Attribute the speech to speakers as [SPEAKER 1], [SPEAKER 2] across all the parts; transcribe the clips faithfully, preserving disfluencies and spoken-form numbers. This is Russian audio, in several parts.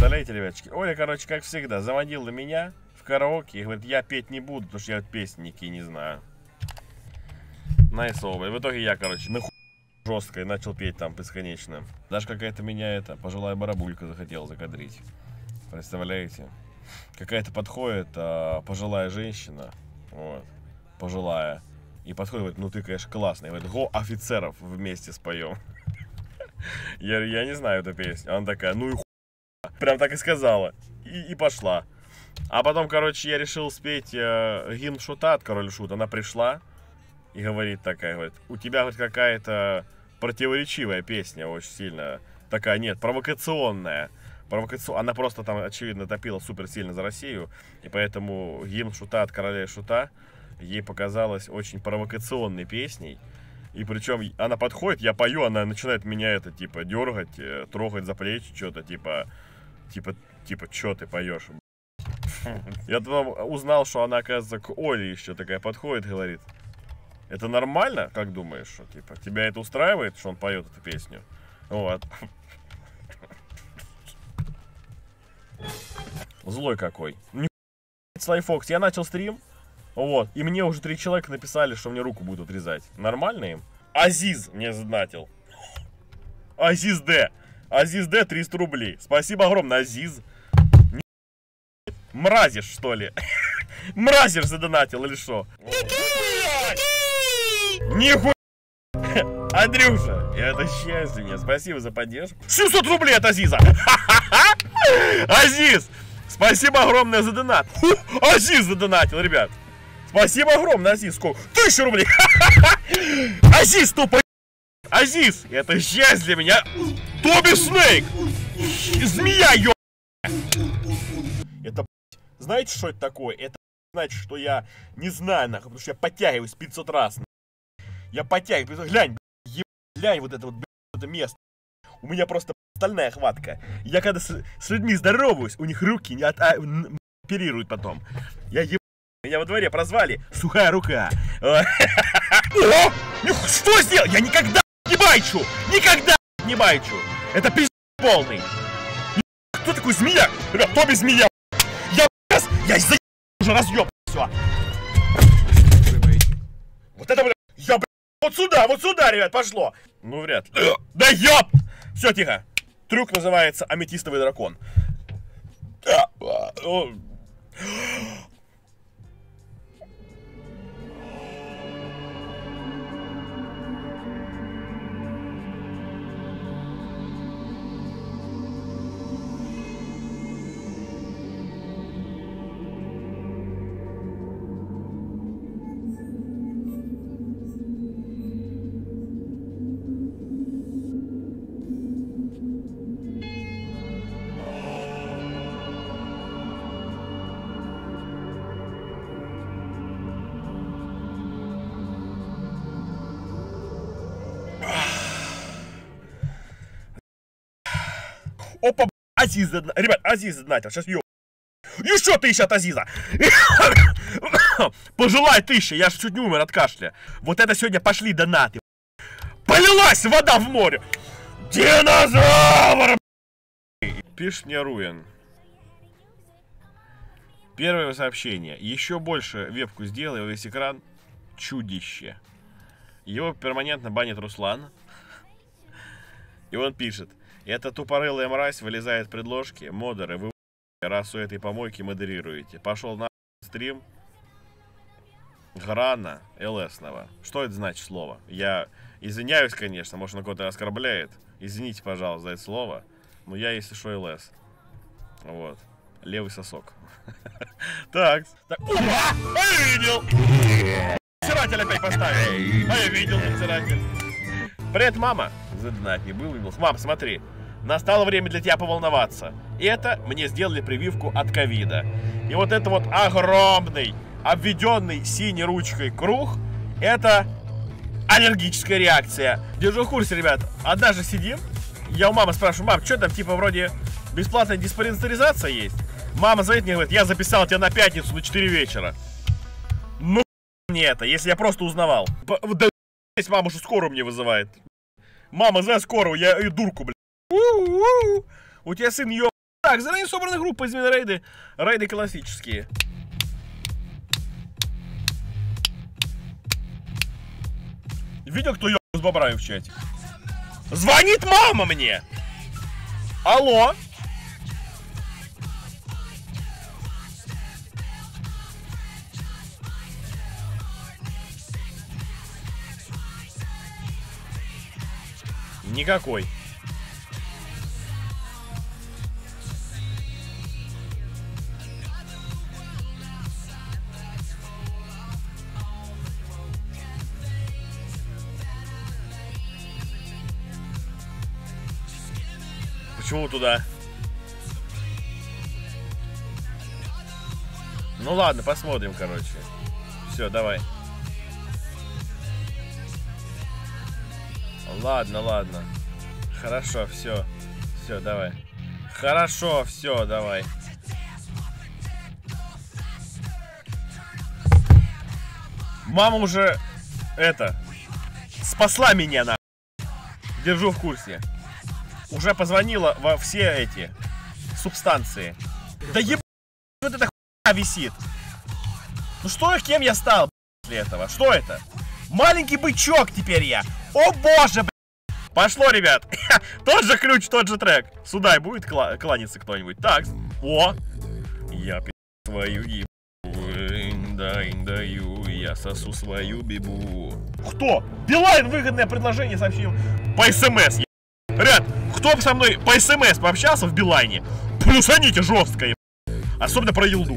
[SPEAKER 1] Представляете, ребяточки? Оля, короче, как всегда, заводила меня в караоке и говорит, я петь не буду, потому что я песни никакие не знаю. Найсово. И в итоге я, короче, нахуй жестко и начал петь там бесконечно. Даже какая-то меня это, пожилая барабулька захотела закадрить. Представляете? Какая-то подходит а, пожилая женщина, вот, пожилая, и подходит, говорит, ну ты, конечно, классный. Говорит, го, офицеров вместе споем. Я, я не знаю эту песню. Она такая, ну и хуй. Прям так и сказала. И, и пошла. А потом, короче, я решил спеть э, гимн Шута от Король Шут. Она пришла и говорит такая, говорит, у тебя хоть какая-то противоречивая песня очень сильно. Такая, нет, провокационная. Провокацион... Она просто там, очевидно, топила супер сильно за Россию. И поэтому гимн Шута от Короля Шута ей показалась очень провокационной песней. И причем она подходит, я пою, она начинает меня это, типа, дергать, трогать за плечи, что-то, типа, типа, типа, что ты поешь? Я потом узнал, что она, оказывается, к Оле еще такая подходит, говорит, это нормально, как думаешь, что, типа, тебя это устраивает, что он поет эту песню? Вот. Злой какой. Слайфокс, я начал стрим. Вот, и мне уже три человека написали, что мне руку будут отрезать. Нормально им? Азиз мне задонатил. Азиз Д. Азиз Д, триста рублей. Спасибо огромное, Азиз. Мразишь, что ли? Мразишь задонатил или что? Нихуя! Андрюша, это счастье мне. Спасибо за поддержку. семьсот рублей от Азиза. Азиз, спасибо огромное за донат. Азиз задонатил, ребят. Спасибо огромное, Азиз. Сколько? Тысячу рублей. Азиз, тупо. Азиз, это счастье для меня. Тоби Снейк. Змея, ё... Это, знаете, что это такое? Это значит, что я не знаю, нахуй, потому что я подтягиваюсь пятьсот раз. Нахуй. Я подтягиваюсь. Глянь, еб... глянь, вот это вот, блядь, это место. У меня просто стальная хватка. Я когда с, с людьми здороваюсь, у них руки не от... а, оперируют потом. Я еб... Меня во дворе прозвали «Сухая рука». О! Что сделал? Я никогда не байчу! Никогда не байчу! Это пиздец полный! Кто такой змея? Ребят, Тоби змея! Я сейчас, я за... уже разъеб все! Вот это, блядь, я, блядь, вот сюда, вот сюда, ребят, пошло! Ну, вряд ли. Да ёб! Все, тихо! Трюк называется аметистовый дракон. Опа, Азиз, ребят, Азиз задонатил, сейчас ё... Еще тысяча от Азиза! Пожелай тысячи, я ж чуть не умер от кашля. Вот это сегодня пошли донаты. Полилась вода в море! Динозавр! Пишет мне Руен. Первое сообщение. Еще больше вебку сделай, весь экран. Чудище. Его перманентно банит Руслан. И он пишет. Эта тупорылая мразь вылезает в предложки. Модеры, вы раз у этой помойки модерируете. Пошел на стрим. Грана ЛСного. Что это значит слово? Я извиняюсь, конечно, может, он кого-то оскорбляет. Извините, пожалуйста, за это слово. Но я, если что, ЛС. Вот. Левый сосок. Так. Опа! Я видел! Надзиратель опять поставил. А я видел надзиратель. Привет, мама. Задонать не был, видел. Мам, смотри. Настало время для тебя поволноваться. Это мне сделали прививку от ковида. И вот это вот огромный, обведенный синей ручкой круг, это аллергическая реакция. Держу в курсе, ребят. Однажды сидим, я у мамы спрашиваю, мам, что там, типа, вроде бесплатная диспансеризация есть? Мама звонит мне и говорит, я записал тебя на пятницу на четыре вечера. Ну, мне это, если я просто узнавал. Да, здесь мама уже скорую мне вызывает. Мама, за скорую, я и дурку, блядь. У-у-у. У тебя сын ё... Так, заранее собраны группы измены рейды. Рейды классические. Видел, кто еб с бобрами в чате? Звонит мама мне! Алло! Никакой. Почему туда? Ну ладно, посмотрим, короче. Все, давай. Ладно, ладно. Хорошо, все. Все, давай. Хорошо, все, давай. Мама уже это спасла меня, на. Держу в курсе. Уже позвонила во все эти субстанции. Да еб... вот эта хуйня висит. Ну что, кем я стал после этого? Что это? Маленький бычок теперь я. О боже, блядь. Пошло, ребят. Тот же ключ, тот же трек. Сюда и будет кла кланяться кто-нибудь. Так, о. Я пи*** свою ебу. Даю, я сосу свою бибу. Кто? Билайн выгодное предложение сообщил по СМС. Ребят, кто со мной по СМС пообщался в Билайне, плюсаните жестко, еб... Особенно про елду.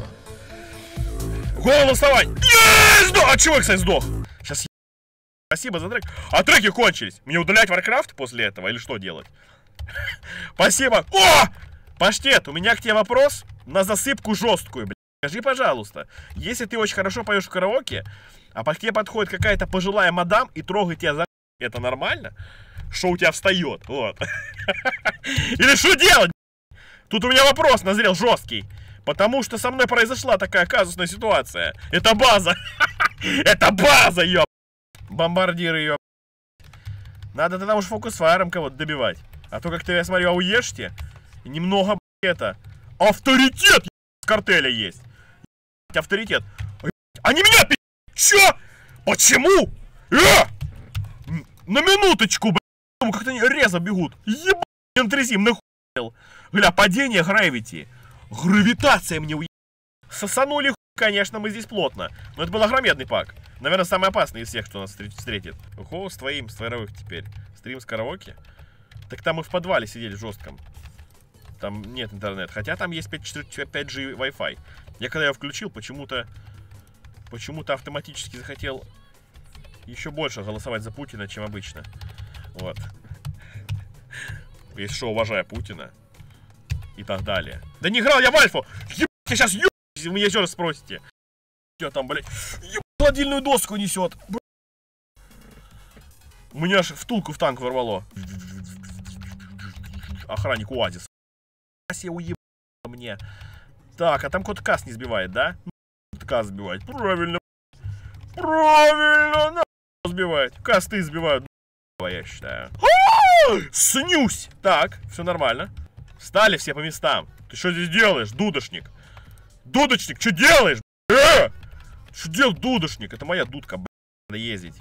[SPEAKER 1] Голову вставай. Есть! А чего я, кстати, сдох? Сейчас еб... Спасибо за трек. А треки кончились. Мне удалять Warcraft после этого или что делать? Спасибо. О! Паштет, у меня к тебе вопрос на засыпку жесткую, блядь. Скажи, пожалуйста, если ты очень хорошо поешь в караоке, а к тебе подходит какая-то пожилая мадам и трогает тебя за... Это нормально? Что у тебя встает? Вот. Или что делать? Тут у меня вопрос назрел жесткий. Потому что со мной произошла такая казусная ситуация. Это база. Это база, ёб. Бомбардиры, ёб. Надо тогда уж фокус-файером кого-то добивать. А то как-то, я смотрю, ауешьте. Немного, это, авторитет с картеля есть. Авторитет. Они меня пи***. Чё? Почему? Э! На минуточку, блядь. Как-то они резо бегут. Ебать, энтрезим, нахуй. Гля, падение гравити. Гравитация мне уеб... Сосанули хуй, конечно, мы здесь плотно. Но это был огромедный пак. Наверное, самый опасный из всех, что нас встретит. Ого, с твоим, с твоих теперь. Стрим с караоке. Так там мы в подвале сидели в жестком. Там нет интернета. Хотя там есть пять джи Wi-Fi. Я когда его включил, почему-то почему-то автоматически захотел еще больше голосовать за Путина, чем обычно. Вот. Если что, уважаю Путина. И так далее. Да не играл я в альфу! Ебать, я сейчас ебать, вы меня еще раз спросите. Я там, блядь, ебать, холодильную доску несет. У меня аж втулку в танк ворвало. Охранник УАЗис. Я уебал мне. Так, а там код КАС не сбивает, да? КАС сбивает. Правильно. Правильно. На сбивает. КАС-ты сбивают. Я считаю. Снюсь. Так, все нормально. Встали все по местам. Ты что здесь делаешь, дудошник? Дудочник, что делаешь? Э! Что делал дудошник? Это моя дудка, блядь. Надо ездить.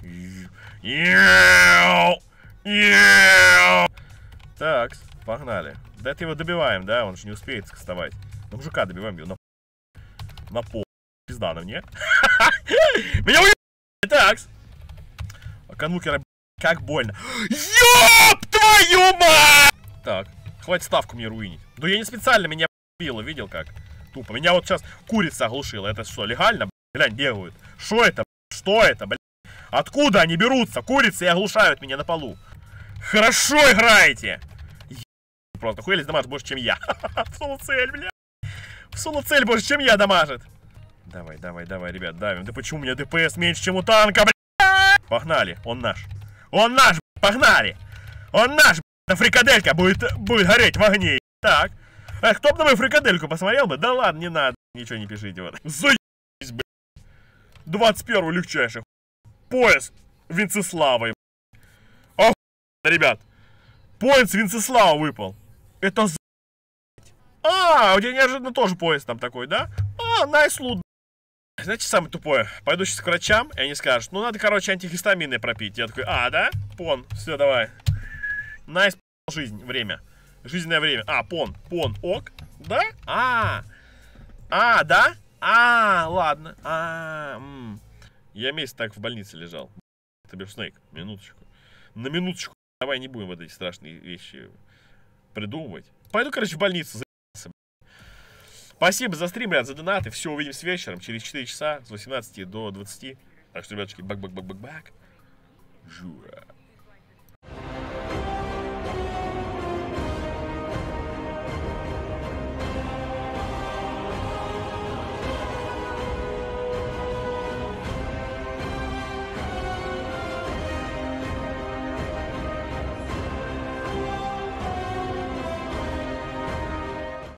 [SPEAKER 1] Так, погнали. Да это его добиваем, да? Он же не успеет вставать. На мужика добиваем его. На, на пол. Пизда на мне. Меня уебали. Так. А конвукера, как больно. Ёб твою мать! Так, хватит ставку мне руинить. Да я не специально, меня било, видел как? Тупо. Меня вот сейчас курица оглушила. Это что, легально? Глянь, бегают. Что это? Что это, блядь? Откуда они берутся? Курицы и оглушают меня на полу. Хорошо играете! Просто хуэлис дамажит больше, чем я. В соло цель, бля. В соло цель больше, чем я дамажит. Давай, давай, давай, ребят, давим. Да почему у меня ДПС меньше, чем у танка, бля? Погнали, он наш. Он наш, бля. Погнали. Он наш, бля. На фрикаделька будет, будет гореть в огне. Так. А кто бы на мою фрикадельку посмотрел бы? Да ладно, не надо. Ничего не пишите, вот. Заебись, бля. двадцать первый легчайший. Пояс Венцеславой. Охуенно, ребят. Пояс Венцеслава выпал. Это за... А, у тебя неожиданно тоже поезд там такой, да? А, nice loot. Знаете, самое тупое? Пойду сейчас к врачам, и они скажут, ну, надо, короче, антигистаминное пропить. Я такой, а, да? Пон, все, давай. Найс, жизнь, время. Жизненное время. А, пон, пон, ок. Да? А, а, да? А, ладно. А, м. Я месяц так в больнице лежал. Тебе Снейк, минуточку. На минуточку. Давай не будем вот эти страшные вещи придумывать. Пойду, короче, в больницу. Спасибо за стрим, ребят, за донаты. Все, увидимся вечером, через четыре часа, с восемнадцати до двадцати. Так что, ребятушки, бак-бак-бак-бак-бак. Жура.